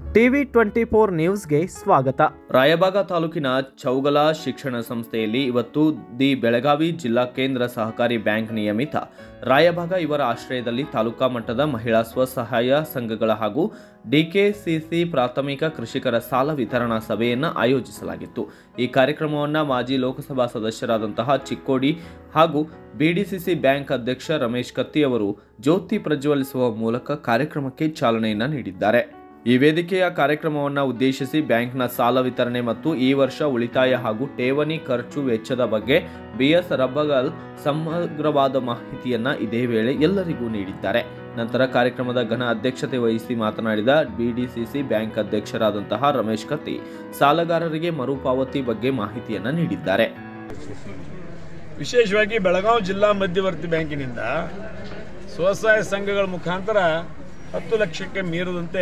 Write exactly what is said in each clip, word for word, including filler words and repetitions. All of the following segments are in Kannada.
ಟಿವಿ ಟ್ವೆಂಟಿ ಫೋರ್ ನ್ಯೂಸ್ಗೆ ಸ್ವಾಗತ. ರಾಯಬಾಗ ತಾಲೂಕಿನ ಚೌಗಲ ಶಿಕ್ಷಣ ಸಂಸ್ಥೆಯಲ್ಲಿ ಇವತ್ತು ದಿ ಬೆಳಗಾವಿ ಜಿಲ್ಲಾ ಕೇಂದ್ರ ಸಹಕಾರಿ ಬ್ಯಾಂಕ್ ನಿಯಮಿತ ರಾಯಬಾಗ ಇವರ ಆಶ್ರಯದಲ್ಲಿ ತಾಲೂಕಾ ಮಟ್ಟದ ಮಹಿಳಾ ಸ್ವಸಹಾಯ ಸಂಘಗಳ ಹಾಗೂ ಡಿಕೆಸಿಸಿ ಪ್ರಾಥಮಿಕ ಕೃಷಿಕರ ಸಾಲ ವಿತರಣಾ ಸಭೆಯನ್ನು ಆಯೋಜಿಸಲಾಗಿತ್ತು. ಈ ಕಾರ್ಯಕ್ರಮವನ್ನು ಮಾಜಿ ಲೋಕಸಭಾ ಸದಸ್ಯರಾದಂತಹ ಚಿಕ್ಕೋಡಿ ಹಾಗೂ ಬಿಡಿಸಿಸಿ ಬ್ಯಾಂಕ್ ಅಧ್ಯಕ್ಷ ರಮೇಶ್ ಕತ್ತಿ ಅವರು ಜ್ಯೋತಿ ಪ್ರಜ್ವಲಿಸುವ ಮೂಲಕ ಕಾರ್ಯಕ್ರಮಕ್ಕೆ ಚಾಲನೆಯನ್ನು ನೀಡಿದ್ದಾರೆ. ಈ ವೇದಿಕೆಯ ಕಾರ್ಯಕ್ರಮವನ್ನು ಉದ್ದೇಶಿಸಿ ಬ್ಯಾಂಕ್ನ ಸಾಲ ವಿತರಣೆ ಮತ್ತು ಈ ವರ್ಷ ಉಳಿತಾಯ ಹಾಗೂ ಠೇವಣಿ ಖರ್ಚು ವೆಚ್ಚದ ಬಗ್ಗೆ ಬಿಎಸ್ ರಬ್ಬಗಲ್ ಸಮಗ್ರವಾದ ಮಾಹಿತಿಯನ್ನ ಇದೇ ವೇಳೆ ಎಲ್ಲರಿಗೂ ನೀಡಿದ್ದಾರೆ. ನಂತರ ಕಾರ್ಯಕ್ರಮದ ಘನ ಅಧ್ಯಕ್ಷತೆ ವಹಿಸಿ ಮಾತನಾಡಿದ ಬಿಡಿಸಿಸಿ ಬ್ಯಾಂಕ್ ಅಧ್ಯಕ್ಷರಾದಂತಹ ರಮೇಶ್ ಕತ್ತಿ ಸಾಲಗಾರರಿಗೆ ಮರುಪಾವತಿ ಬಗ್ಗೆ ಮಾಹಿತಿಯನ್ನ ನೀಡಿದ್ದಾರೆ. ವಿಶೇಷವಾಗಿ ಬೆಳಗಾವಿ ಜಿಲ್ಲಾ ಮಧ್ಯವರ್ತಿ ಬ್ಯಾಂಕಿನಿಂದ ಸ್ವಸಹಾಯ ಸಂಘಗಳ ಮುಖಾಂತರ ಹತ್ತು ಲಕ್ಷಕ್ಕೆ ಮೀರದಂತೆ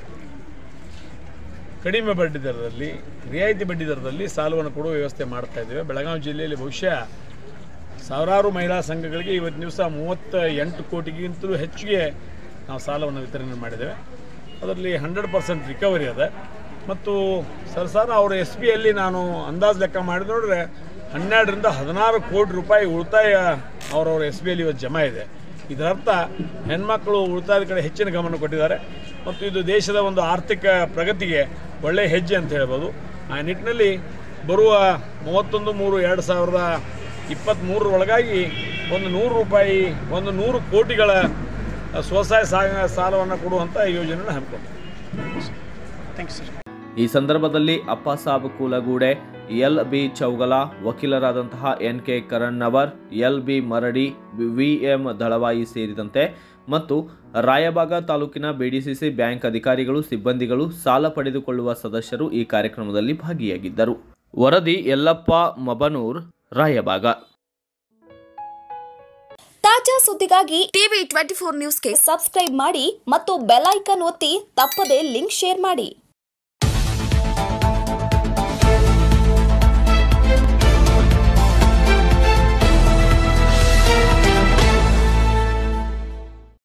ಕಡಿಮೆ ಬಡ್ಡಿ ದರದಲ್ಲಿ ರಿಯಾಯಿತಿ ಬಡ್ಡಿ ದರದಲ್ಲಿ ಸಾಲವನ್ನು ಕೊಡುವ ವ್ಯವಸ್ಥೆ ಮಾಡ್ತಾ ಇದ್ದೇವೆ. ಬೆಳಗಾವಿ ಜಿಲ್ಲೆಯಲ್ಲಿ ಬಹುಶಃ ಸಾವಿರಾರು ಮಹಿಳಾ ಸಂಘಗಳಿಗೆ ಇವತ್ತು ದಿವಸ ಮೂವತ್ತ ಎಂಟು ಕೋಟಿಗಿಂತಲೂ ಹೆಚ್ಚಿಗೆ ನಾವು ಸಾಲವನ್ನು ವಿತರಣೆ ಮಾಡಿದ್ದೇವೆ. ಅದರಲ್ಲಿ ಹಂಡ್ರೆಡ್ ಪರ್ಸೆಂಟ್ ರಿಕವರಿ ಅದ ಮತ್ತು ಸರ್ಸಾರ ಅವರ ಎಸ್ ಬಿಯಲ್ಲಿ ನಾನು ಅಂದಾಜು ಲೆಕ್ಕ ಮಾಡಿ ನೋಡಿದ್ರೆ ಹನ್ನೆರಡರಿಂದ ಹದಿನಾರು ಕೋಟಿ ರೂಪಾಯಿ ಉಳಿತಾಯ ಅವರವರ ಎಸ್ ಬಿಯಲ್ಲಿ ಇವತ್ತು ಜಮಾ ಇದೆ. ಇದರರ್ಥ ಹೆಣ್ಮಕ್ಳು ಉಳಿತಾಯದ ಕಡೆ ಹೆಚ್ಚಿನ ಗಮನ ಕೊಟ್ಟಿದ್ದಾರೆ ಮತ್ತು ಇದು ದೇಶದ ಒಂದು ಆರ್ಥಿಕ ಪ್ರಗತಿಗೆ ಒಳ್ಳೆಯ ಹೆಜ್ಜೆ ಅಂತ ಹೇಳ್ಬೋದು. ಆ ನಿಟ್ಟಿನಲ್ಲಿ ಬರುವ ಮೂವತ್ತೊಂದು ಮೂರು ಎರಡು ಸಾವಿರದ ಇಪ್ಪತ್ತ್ಮೂರರ ಒಳಗಾಗಿ ಒಂದು ನೂರು ರೂಪಾಯಿ ಒಂದು ನೂರು ಕೋಟಿಗಳ ಸ್ವಸಹಾಯ ಸಾಲ ಸಾಲವನ್ನು ಕೊಡುವಂಥ ಯೋಜನೆಯನ್ನು ಹಮ್ಮಿಕೊಂಡಿದೆ. Thank you sir. ಈ ಸಂದರ್ಭದಲ್ಲಿ ಅಪ್ಪಸಾಬ್ ಕೂಲಗೂಡೆ, ಎಲ್ ಬಿ ಚೌಗಲ, ವಕೀಲರಾದಂತಹ N K Karannavar, L B Maradi, V M Dalavayi ಸೇರಿದಂತೆ ಮತ್ತು ರಾಯಬಾಗ ತಾಲೂಕಿನ ಬಿಡಿಸಿಸಿ ಬ್ಯಾಂಕ್ ಅಧಿಕಾರಿಗಳು, ಸಿಬ್ಬಂದಿಗಳು, ಸಾಲ ಪಡೆದುಕೊಳ್ಳುವ ಸದಸ್ಯರು ಈ ಕಾರ್ಯಕ್ರಮದಲ್ಲಿ ಭಾಗಿಯಾಗಿದ್ದರು. ವರದಿ ಯಲ್ಲಪ್ಪ ಮಬನೂರ್, ರಾಯಬಾಗ. ತಾಜಾ ಸುದ್ದಿಗಾಗಿ ಟಿವಿ ಟ್ವೆಂಟಿ ಫೋರ್ ನ್ಯೂಸ್ಗೆ ಸಬ್ಸ್ಕ್ರೈಬ್ ಮಾಡಿ ಮತ್ತು ಬೆಲ್ ಐಕಾನ್ ಒತ್ತಿ ತಪ್ಪದೇ ಲಿಂಕ್ ಶೇರ್ ಮಾಡಿ.